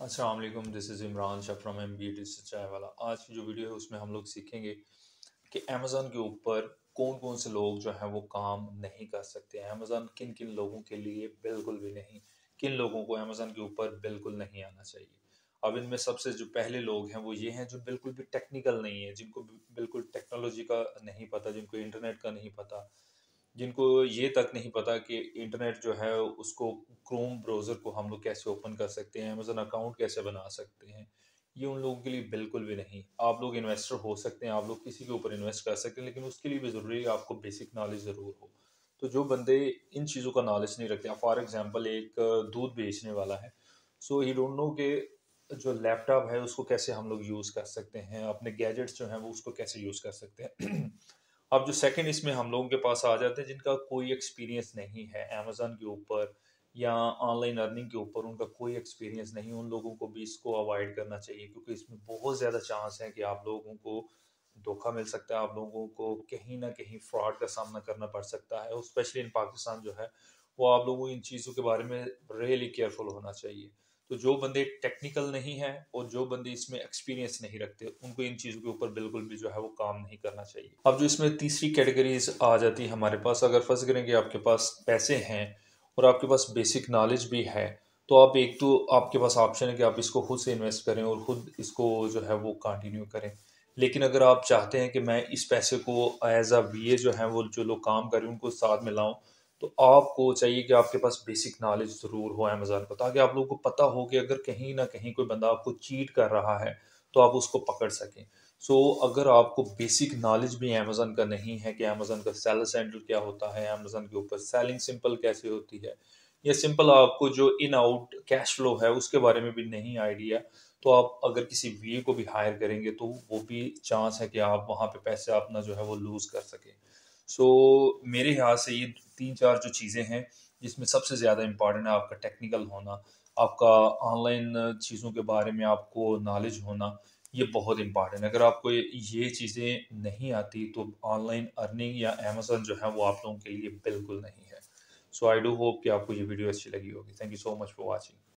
अस्सलाम वालेकुम, this is Imran Shah from MBA chai वाला। आज की जो वीडियो है उसमें हम लोग सीखेंगे कि अमेज़न के ऊपर कौन-कौन से लोग जो हैं वो काम नहीं कर सकते हैं। अमेज़न किन-किन लोगों के लिए बिल्कुल भी नहीं, किन लोगों को अमेज़न के ऊपर बिल्कुल नहीं आना चाहिए। अब इनमें सबसे जो पहले लोग हैं वो ये हैं जो बिल्कुल भी टेक्निकल नहीं है, जिनको बिल्कुल टेक्नोलॉजी का नहीं पता, जिनको इंटरनेट का नहीं पता, जिनको ये तक नहीं पता कि इंटरनेट जो है उसको क्रोम ब्राउज़र को हम लोग कैसे ओपन कर सकते हैं, अमेज़न अकाउंट कैसे बना सकते हैं। ये उन लोगों के लिए बिल्कुल भी नहीं। आप लोग इन्वेस्टर हो सकते हैं, आप लोग किसी के ऊपर इन्वेस्ट कर सकते हैं, लेकिन उसके लिए भी ज़रूरी है कि आपको बेसिक नॉलेज ज़रूर हो। तो जो बंदे इन चीज़ों का नॉलेज नहीं रखते हैं, फॉर एग्ज़ाम्पल एक दूध बेचने वाला है, सो ही डोंट नो कि जो लैपटॉप है उसको कैसे हम लोग यूज़ कर सकते हैं, अपने गैजेट्स जो हैं वो उसको कैसे यूज़ कर सकते हैं। अब जो सेकंड इसमें हम लोगों के पास आ जाते हैं जिनका कोई एक्सपीरियंस नहीं है अमेज़न के ऊपर या ऑनलाइन अर्निंग के ऊपर, उनका कोई एक्सपीरियंस नहीं, उन लोगों को भी इसको अवॉइड करना चाहिए क्योंकि इसमें बहुत ज़्यादा चांस है कि आप लोगों को धोखा मिल सकता है, आप लोगों को कहीं न कहीं फ्रॉड का सामना करना पड़ सकता है और स्पेशली इन पाकिस्तान जो है, वो आप लोगों को इन चीज़ों के बारे में रियली केयरफुल होना चाहिए। तो जो बंदे टेक्निकल नहीं हैं और जो बंदे इसमें एक्सपीरियंस नहीं रखते, उनको इन चीज़ों के ऊपर बिल्कुल भी जो है वो काम नहीं करना चाहिए। अब जो इसमें तीसरी कैटेगरीज़ आ जाती है हमारे पास, अगर फ़र्ज़ करें कि आपके पास पैसे हैं और आपके पास बेसिक नॉलेज भी है, तो आप एक तो आपके पास ऑप्शन है कि आप इसको खुद से इन्वेस्ट करें और खुद इसको जो है वो कंटिन्यू करें। लेकिन अगर आप चाहते हैं कि मैं इस पैसे को एज़ अ वीए जो हैं वो जो लोग काम कर रहे हैं उनको साथ में लाऊँ, तो आपको चाहिए कि आपके पास बेसिक नॉलेज ज़रूर हो अमेज़न का, ताकि आप लोगों को पता हो कि अगर कहीं न कहीं कोई बंदा आपको चीट कर रहा है, तो आप उसको पकड़ सकें। सो अगर आपको बेसिक नॉलेज भी अमेज़न का नहीं है कि अमेज़न का सेल सेंटर क्या होता है, अमेज़न के ऊपर सेलिंग सिंपल कैसे होती है, या सिंपल आपको जो इन आउट कैश फ्लो है उसके बारे में भी नहीं आइडिया, तो आप अगर किसी वीए को भी हायर करेंगे तो वो भी चांस है कि आप वहाँ पे पैसे अपना जो है वो लूज़ कर सकें। सो मेरे ख्याल से ये 3-4 जो चीज़ें हैं, जिसमें सबसे ज़्यादा इम्पोर्टेंट है आपका टेक्निकल होना, आपका ऑनलाइन चीज़ों के बारे में आपको नॉलेज होना, ये बहुत इम्पोर्टेंट है। अगर आपको ये चीज़ें नहीं आती तो ऑनलाइन अर्निंग या अमेज़न जो है वो आप लोगों के लिए बिल्कुल नहीं है। सो आई डू होप कि आपको ये वीडियो अच्छी लगी होगी। Thank you so much for watching.